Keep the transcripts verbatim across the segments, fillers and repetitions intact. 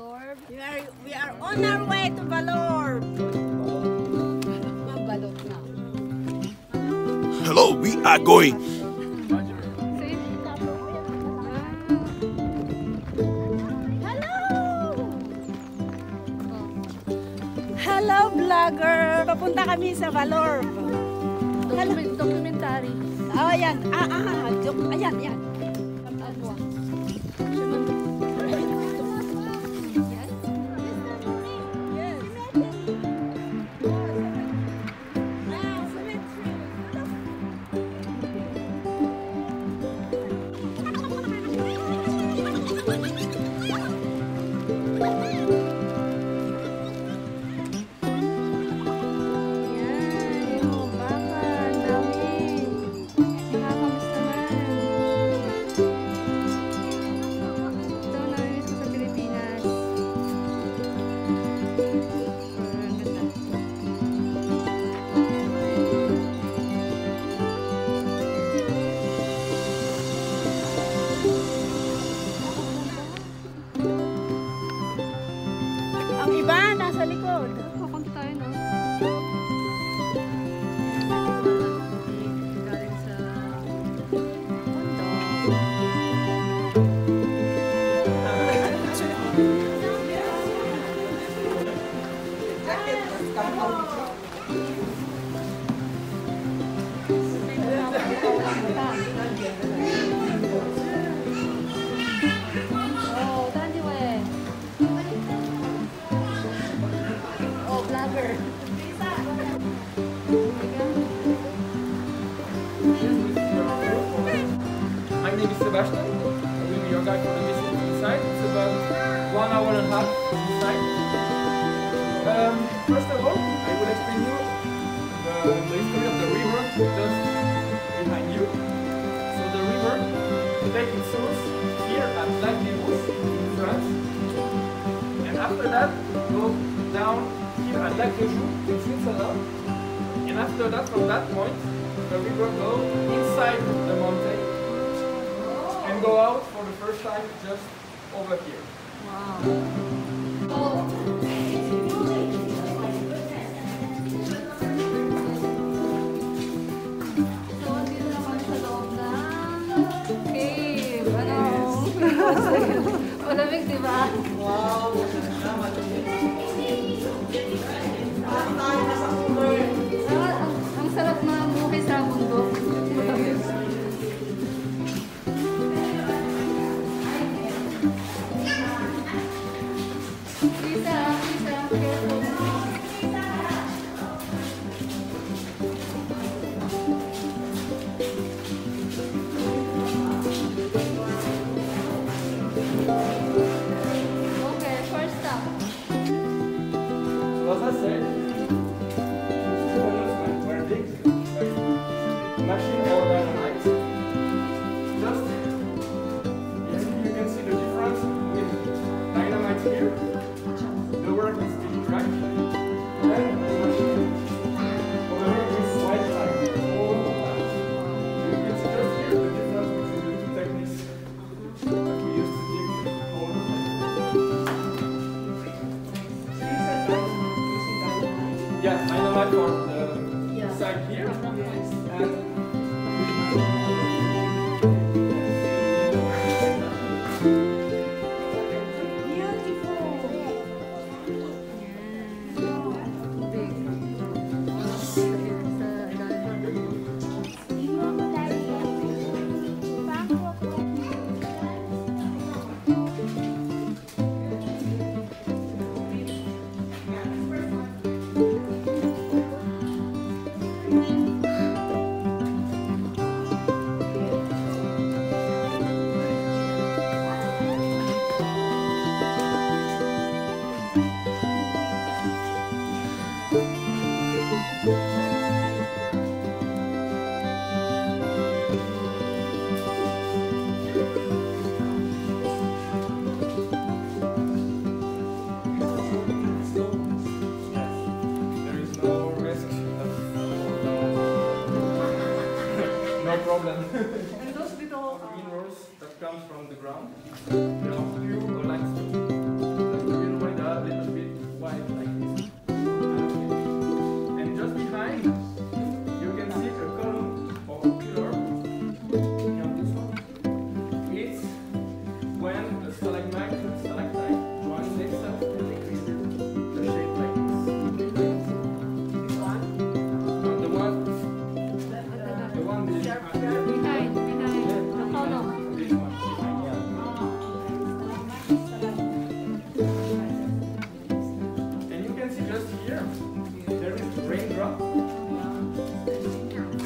Vallorbe. We are, we are on our way to Vallorbe. Hello, we are going. Hello, vlogger! Papunta kami sa Vallorbe. Document, documentary. Oh, ayan. Ah, ah, ah. Ayan, ayan. Ang iba nasa likod. Papunta tayo, no? Galing sa mundo. Oh, Dandiwe. Oh, vlogger. My name is Sebastian. I will be your guide for the visit inside. It's about one hour and a half inside. Um, first of all, I will explain you the, the history of the river just behind you. So the river takes its source here at wreathed in France. And after that, goes down here at Grottes in Switzerland. And after that, from that point, the river goes inside the mountain and go out for the first time just over here. So, dito na kami sa loob ng cave. Ano? Malamig, di ba? Wow! Ah, ang, ang sarap na buhay sa mundo. Lisa, Lisa, careful. Okay, first stop. So as I said, were big, like machine or dynamite. Just yes, you can see the difference with dynamite here. The work is still track. Then the machine over here is white time. All the time. You can see just here the difference between the two techniques that we used to dig all the time. Yeah, dynamite for the side here. And problem. And those little green rose that comes from the ground belong to you or likes to.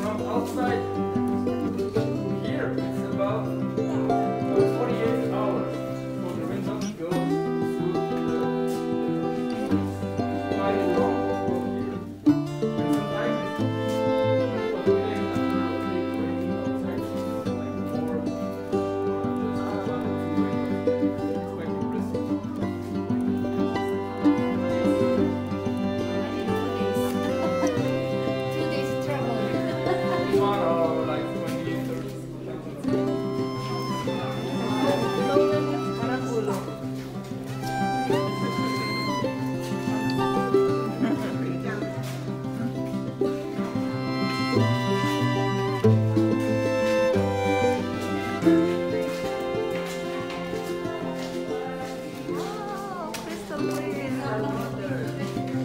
from outside here, it's about uh, forty-eight hours for the raindrop to go through the quite long from here. And sometimes it's for the day after a big rain outside, it's like more uh, just one or two raindrops. It's quite impressive. Two days travel. This one are like twenty, thirty. Parang ulo. Wow, crystal clear.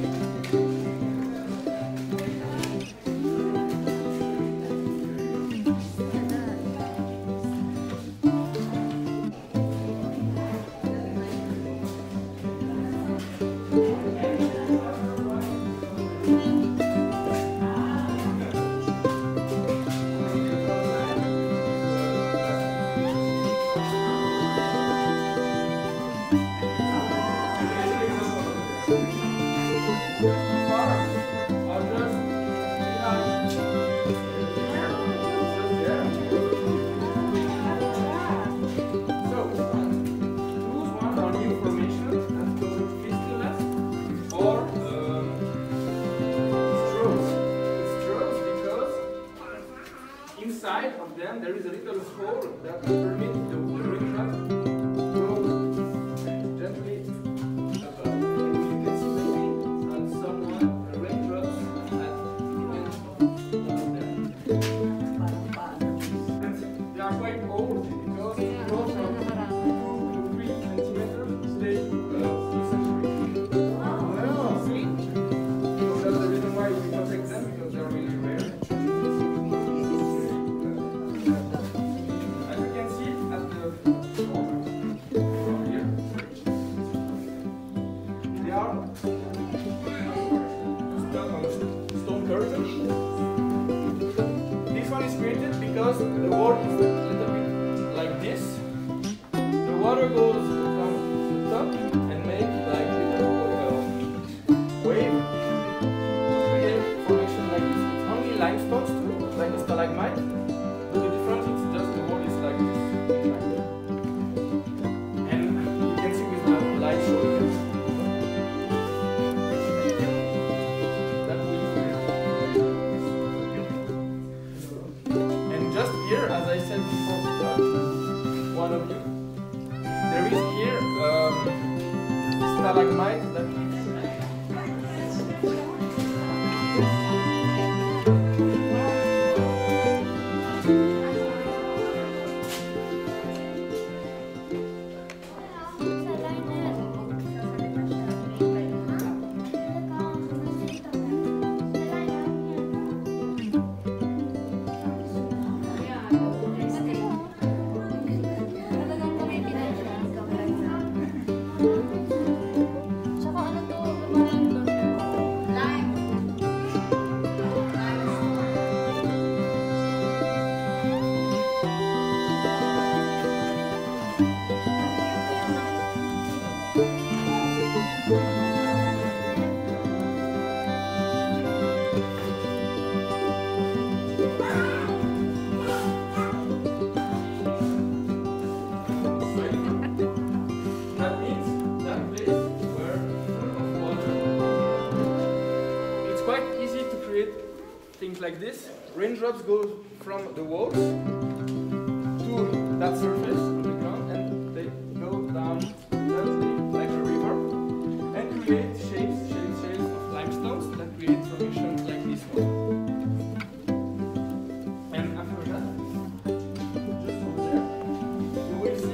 Inside of them there is a little hole that permits the raindrop to go gently above. And you can see maybe on someone the raindrops at even above them. And they are quite old because they go from two to three centimeters stay uh, three centimeters. Wow, sweet. So that's the reason why we protect them, because they are really rare. As you can see at the from here, they are stuck on a stone curtain. This one is created because the wall is a little bit like this. The water goes from the top and makes like a little uh, wave to create formation like this. It's only limestones too, like a stalagmite. But the difference is just the wall is like this. And you can see with the light showing that will and just here, as I said before, uh, one of you, there is here um, stalagmite that Tsaka ano to, parang lime. that means that place were full of water. It's quite easy to create things like this. Raindrops go from the walls to that surface on the ground, and they go down gently like a river and create shapes, shapes, shapes of limestones that create formations like this one. And after that, just over there, you will see.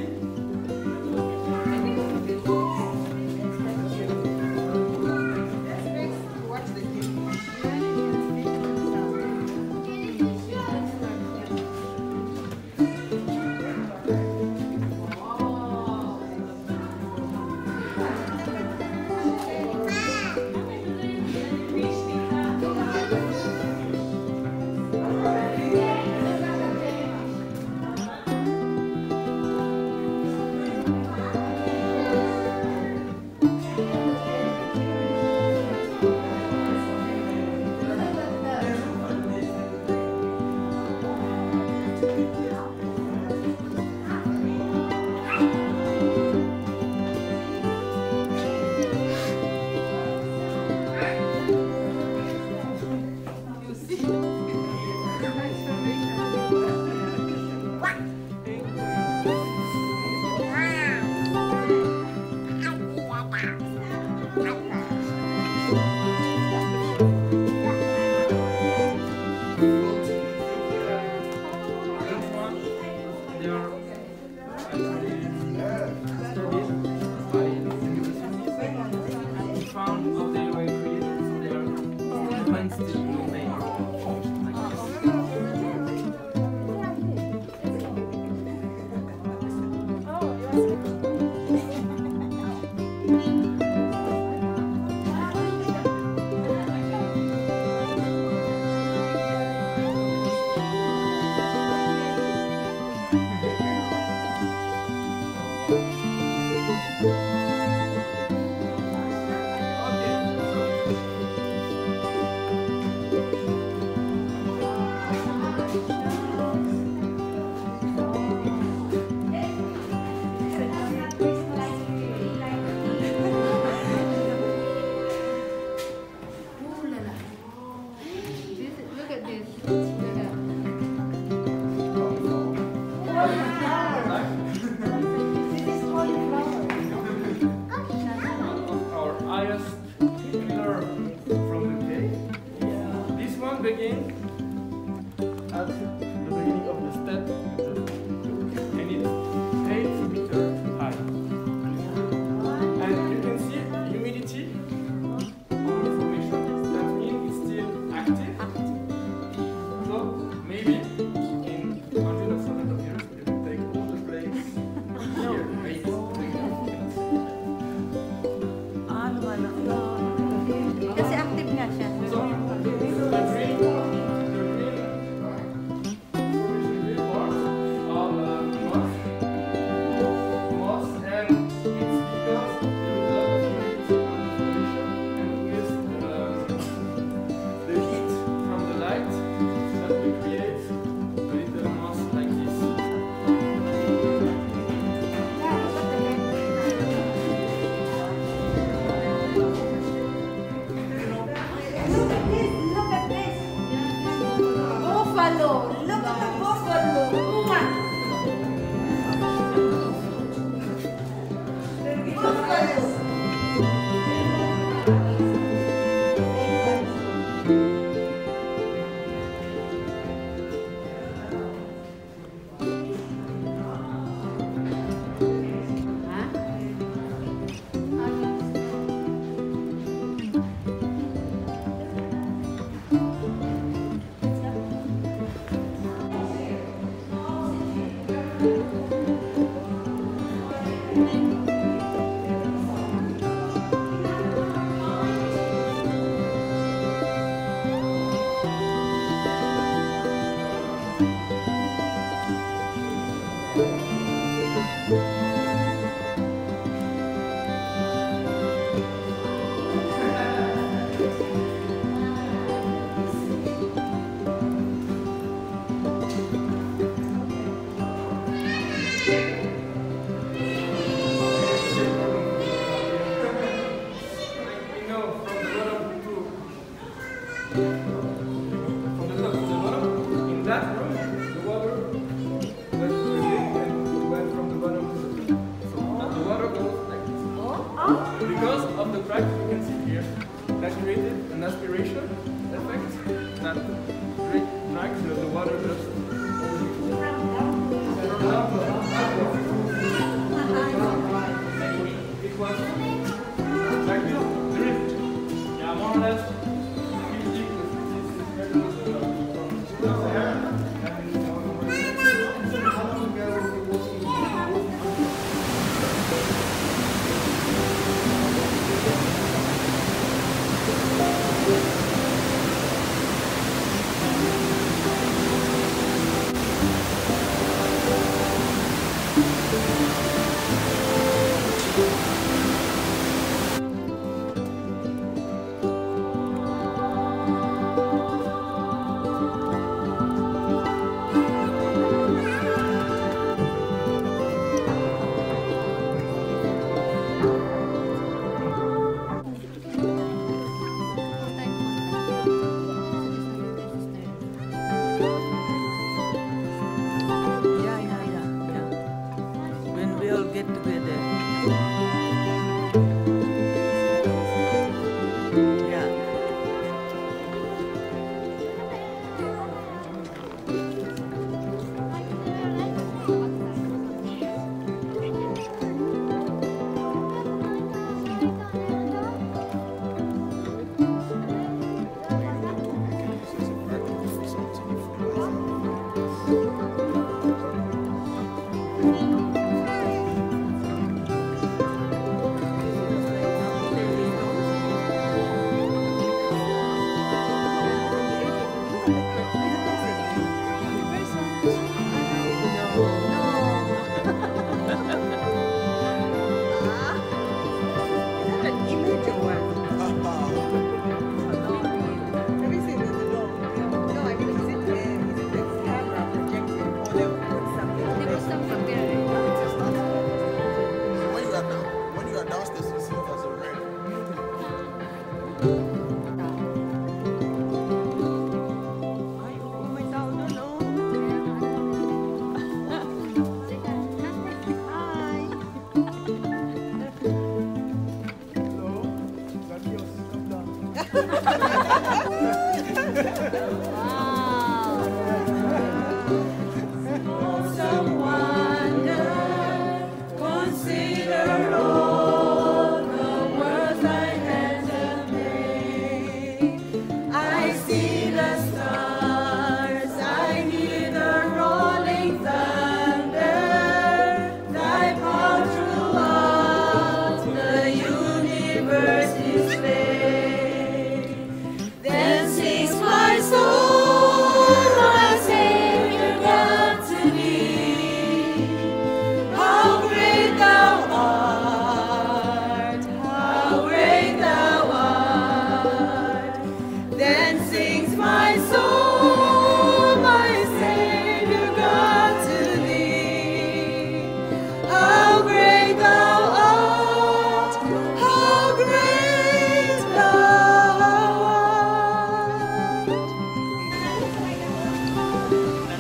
That drags the water just over.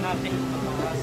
natin mataas.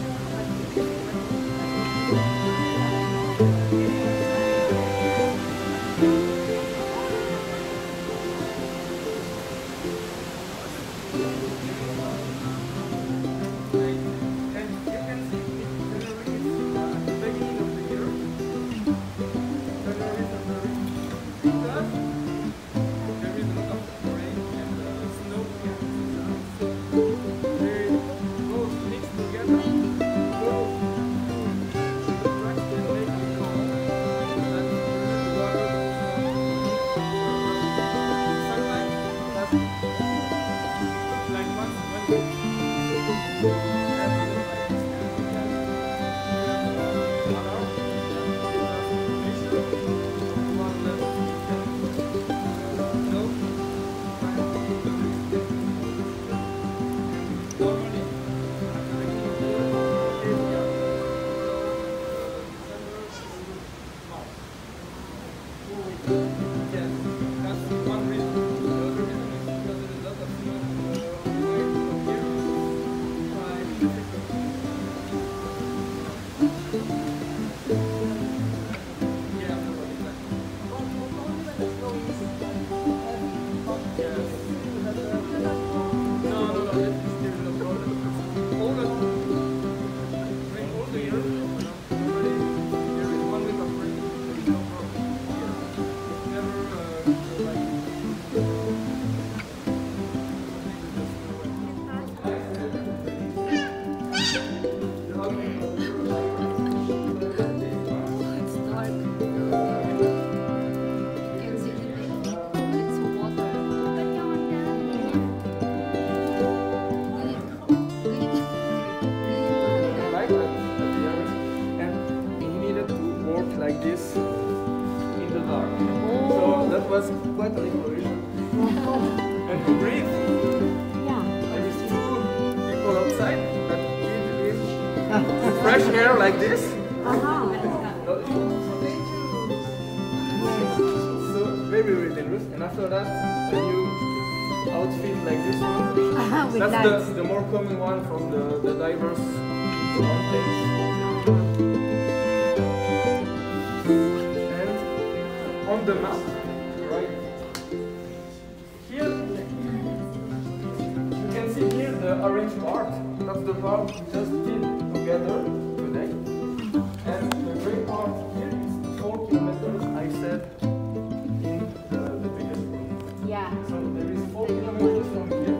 Like this in the dark. So that was quite an exploration. And to breathe. Yeah. There is two people outside that breathe in fresh air like this. Uh-huh. So very very dangerous. And after that, a new outfit like this one. Uh-huh, with That's lights. the, the more common one from the, the divers mountains. On the map, right here, you can see here the orange part. That's the part we just did together today. And the green part here is four kilometers, I said, in the, the biggest room. Yeah. So there is four kilometers from here.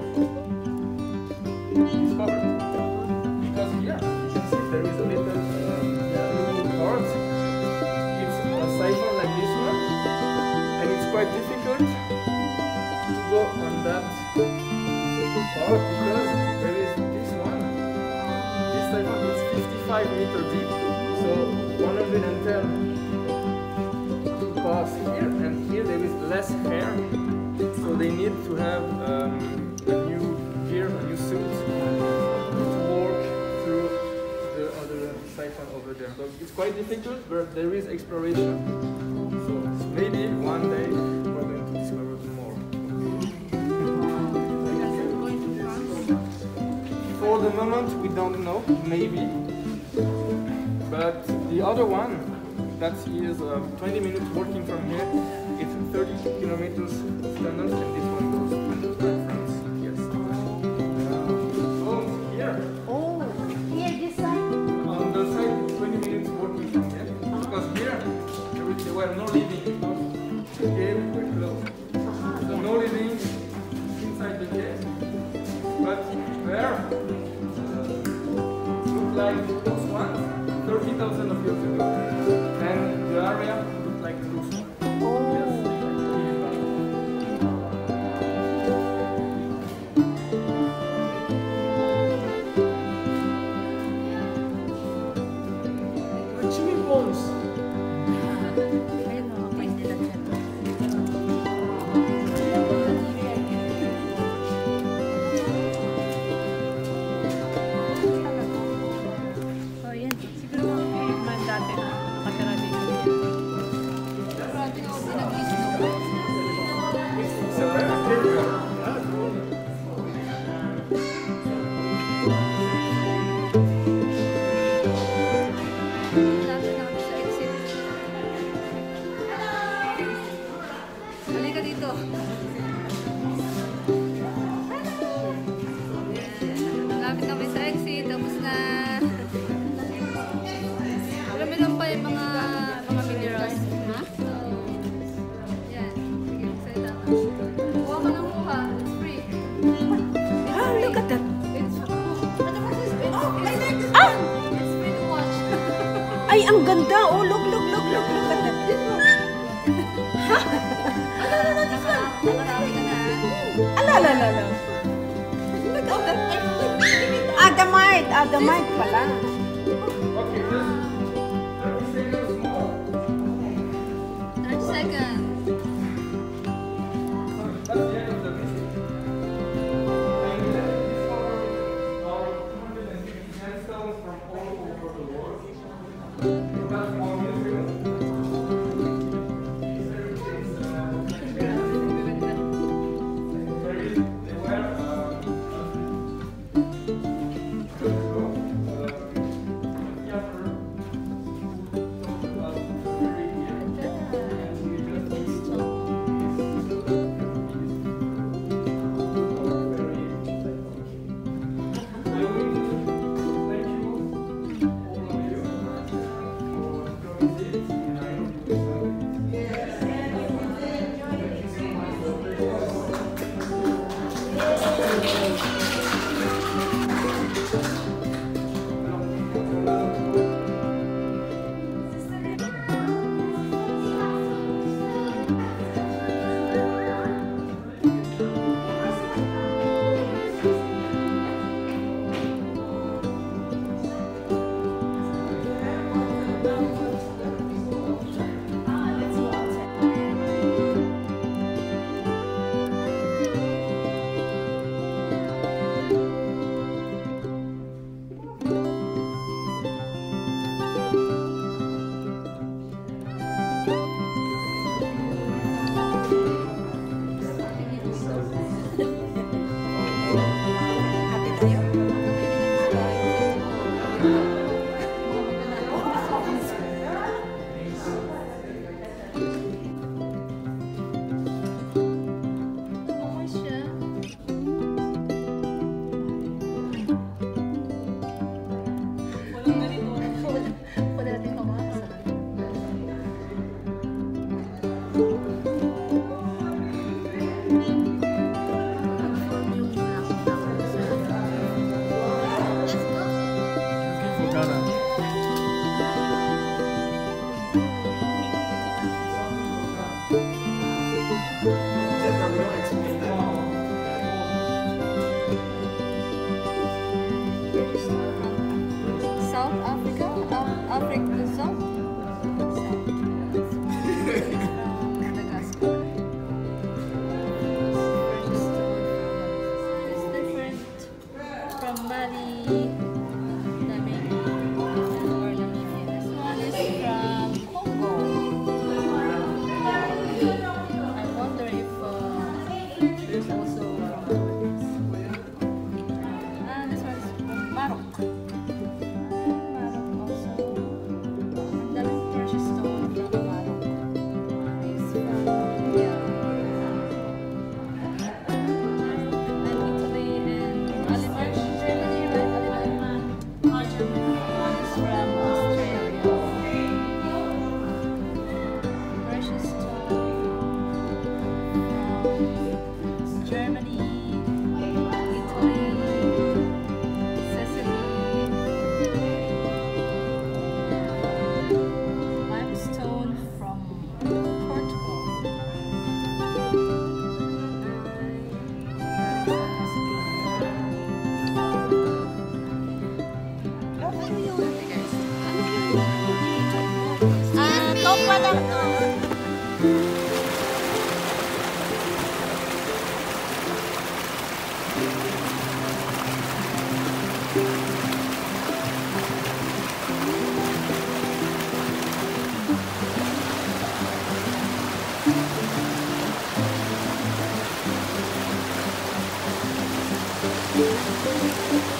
It's covered. Because here, you can see there is a little uh, blue part. It's a siphon like this one. And it's quite difficult to go on that part because there is this one. This siphon is fifty-five meters deep, so one hundred ten to pass here, and here there is less air, so they need to have um, a new gear, a new suit to walk through the other siphon over there. So it's quite difficult, but there is exploration. So maybe one day we're going to discover more. For the moment we don't know, maybe. But the other one, that is uh, twenty minutes walking from here, it's thirty kilometers tunnel, and this one goes to France. Yes. So here. Oh, here, this side. On the side, it's twenty minutes walking from here. Because here, there were no living. The cave were closed. So no living inside the cave. But there, uh, looked like those ones thirty thousand of years ago. And the area looked like those ones. Yes. Chimney bones. Ayun, oh, pwede lang yan. So, yan. Siguro mga caveman dati na nakatira dito. ang ganda. Oh, look, look, look, look, look at that. Nakarami ka na. Ala, ala, ala, ala. Look at that. Adamite. Adamite pala. Okay, just thirty seconds more. thirty seconds. That's the end of the visit. And we have discovered our two hundred fifty sandstones from all over the world. That's one museum. South Africa? Um, Africa South? Madagascar. It's different from Mali, Namibia, or Namibia. This one is from Congo. I wonder if uh, there's also ah, this one is from Morocco. Thank you.